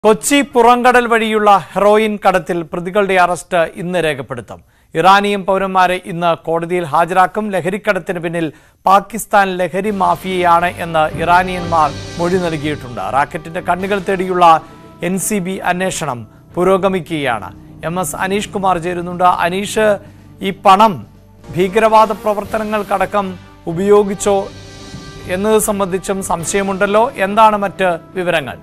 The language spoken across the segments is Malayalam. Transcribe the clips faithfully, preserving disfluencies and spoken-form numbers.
കൊച്ചി പുറംകടൽ വഴിയുള്ള ഹെറോയിൻ കടത്തിൽ പ്രതികളുടെ അറസ്റ്റ് ഇന്ന് രേഖപ്പെടുത്തും. ഇറാനിയൻ പൗരന്മാരെ ഇന്ന് കോടതിയിൽ ഹാജരാക്കും. ലഹരിക്കടത്തിന് പിന്നിൽ പാകിസ്ഥാൻ ലഹരി മാഫിയയാണ് എന്ന് ഇറാനിയന്മാർ മൊഴി നൽകിയിട്ടുണ്ട്. റാക്കറ്റിന്റെ കണ്ണുകൾ തേടിയുള്ള എൻ സി ബി അന്വേഷണം പുരോഗമിക്കുകയാണ്. എം എസ് അനീഷ് കുമാർ ചേരുന്നുണ്ട്. അനീഷ്, ഈ പണം ഭീകരവാദ പ്രവർത്തനങ്ങൾക്കടക്കം ഉപയോഗിച്ചോ എന്നത് സംബന്ധിച്ചും സംശയമുണ്ടല്ലോ. എന്താണ് മറ്റ് വിവരങ്ങൾ?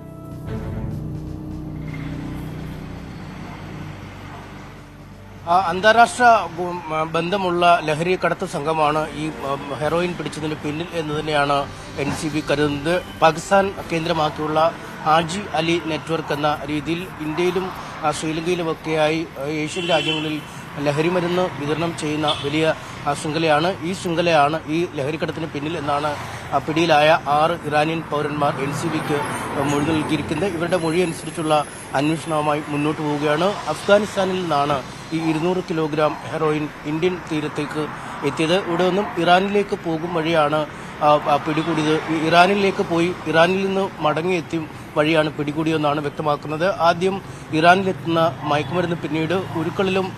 അന്താരാഷ്ട്ര ബന്ധമുള്ള ലഹരി കടത്ത് സംഘമാണ് ഈ ഹെറോയിൻ പിടിച്ചതിന് പിന്നിൽ എന്ന് തന്നെയാണ് എൻ സി ബി കരുതുന്നത്. പാകിസ്ഥാൻ കേന്ദ്രമാക്കിയുള്ള ഹാജി അലി നെറ്റ്വർക്ക് എന്ന രീതിയിൽ ഇന്ത്യയിലും ശ്രീലങ്കയിലുമൊക്കെയായി ഏഷ്യൻ രാജ്യങ്ങളിൽ ലഹരി മരുന്ന് വിതരണം ചെയ്യുന്ന വലിയ ശൃംഖലയാണ്. ഈ ശൃംഖലയാണ് ഈ ലഹരിക്കടത്തിന് പിന്നിൽ എന്നാണ് പിടിയിലായ ആറ് ഇറാനിയൻ പൗരന്മാർ എൻ സി ബിക്ക് മൊഴി നൽകിയിരിക്കുന്നത്. ഇവരുടെ മൊഴി അനുസരിച്ചുള്ള അന്വേഷണവുമായി മുന്നോട്ട് പോവുകയാണ്. അഫ്ഗാനിസ്ഥാനിൽ നിന്നാണ് ഈ ഇരുന്നൂറ് കിലോഗ്രാം ഹെറോയിൻ ഇന്ത്യൻ തീരത്തേക്ക് എത്തിയത്. ഇവിടെ നിന്നും ഇറാനിലേക്ക് പോകും വഴിയാണ് പിടികൂടിയത്. ഇറാനിലേക്ക് പോയി ഇറാനിൽ നിന്ന് മടങ്ങിയെത്തി വഴിയാണ് പിടികൂടിയെന്നാണ് വ്യക്തമാക്കുന്നത്. ആദ്യം ഇറാനിലെത്തുന്ന മയക്കുമരുന്ന് പിന്നീട് ഉരുക്കളിലും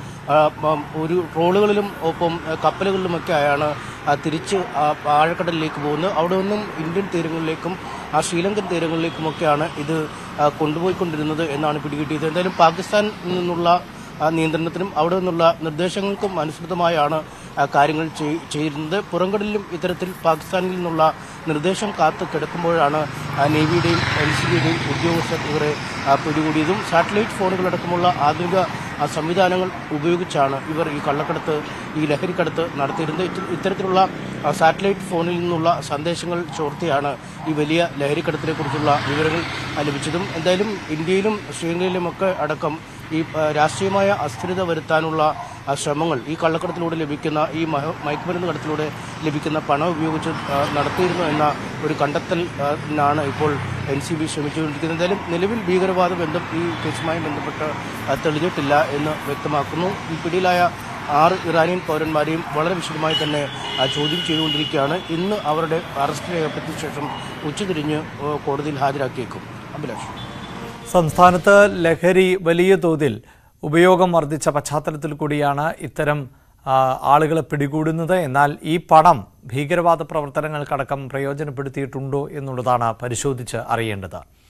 ഒരു ട്രോളുകളിലും ഒപ്പം കപ്പലുകളിലുമൊക്കെ ആയാണ് തിരിച്ച് ആഴക്കടലിലേക്ക് പോകുന്നത്. അവിടെ നിന്നും ഇന്ത്യൻ തീരങ്ങളിലേക്കും ശ്രീലങ്കൻ തീരങ്ങളിലേക്കുമൊക്കെയാണ് ഇത് കൊണ്ടുപോയിക്കൊണ്ടിരുന്നത് എന്നാണ് പിടികിട്ടിയത്. എന്തായാലും പാകിസ്ഥാനിൽ നിന്നുള്ള നിയന്ത്രണത്തിനും അവിടെ നിന്നുള്ള നിർദ്ദേശങ്ങൾക്കും അനുസൃതമായാണ് കാര്യങ്ങൾ ചെയ്യുന്നത്. പുറംകടലിലും ഇത്തരത്തിൽ പാകിസ്ഥാനിൽ നിന്നുള്ള നിർദ്ദേശം കാത്തു കിടക്കുമ്പോഴാണ് നേവിയുടെയും എൻ സി ബിയുടെയും ഉദ്യോഗസ്ഥർ ഇവരെ പിടികൂടിയതും. സാറ്റലൈറ്റ് ഫോണുകളടക്കമുള്ള ആധുനിക സംവിധാനങ്ങൾ ഉപയോഗിച്ചാണ് ഇവർ ഈ കള്ളക്കടത്ത് ഈ ലഹരിക്കടത്ത് നടത്തിയിരുന്നത്. ഇത്തരത്തിലുള്ള സാറ്റലൈറ്റ് ഫോണിൽ നിന്നുള്ള സന്ദേശങ്ങൾ ചോർത്തിയാണ് ഈ വലിയ ലഹരിക്കടത്തിനെ കുറിച്ചുള്ള വിവരങ്ങൾ ലഭിച്ചതും. എന്തായാലും ഇന്ത്യയിലും ശ്രീലങ്കയിലുമൊക്കെ അടക്കം ഈ രാഷ്ട്രീയമായ അസ്ഥിരത വരുത്താനുള്ള ശ്രമങ്ങൾ ഈ കള്ളക്കടത്തിലൂടെ ലഭിക്കുന്ന ഈ മയക്കുമരുന്ന് കടത്തിലൂടെ ലഭിക്കുന്ന പണം ഉപയോഗിച്ച് നടത്തിയിരുന്നു എന്ന ഒരു കണ്ടെത്തലിനാണ് ഇപ്പോൾ എൻ സി ബി ശ്രമിച്ചുകൊണ്ടിരിക്കുന്നത്. എന്തായാലും നിലവിൽ ഭീകരവാദ ബന്ധം ഈ കേസുമായി ബന്ധപ്പെട്ട് തെളിഞ്ഞിട്ടില്ല എന്ന് വ്യക്തമാക്കുന്നു. ഈ പിടിയിലായ ആറ് ഇറാനിയൻ പൗരന്മാരെയും വളരെ വിശദമായി തന്നെ ചോദ്യം ചെയ്തുകൊണ്ടിരിക്കുകയാണ്. ഇന്ന് അവരുടെ അറസ്റ്റ് രേഖപ്പെടുത്തിയ ശേഷം ഉച്ചതിരിഞ്ഞ് കോടതിയിൽ ഹാജരാക്കിയേക്കും. അഭിലാഷ്, സംസ്ഥാനത്ത് ലഹരി വലിയ തോതിൽ ഉപയോഗം വർദ്ധിച്ച പശ്ചാത്തലത്തിൽ കൂടിയാണ് ഇത്തരം ആളുകളെ പിടികൂടുന്നത്. എന്നാൽ ഈ പണം ഭീകരവാദ പ്രവർത്തനങ്ങൾക്കടക്കം പ്രയോജനപ്പെടുത്തിയിട്ടുണ്ടോ എന്നുള്ളതാണ് പരിശോധിച്ച് അറിയേണ്ടത്.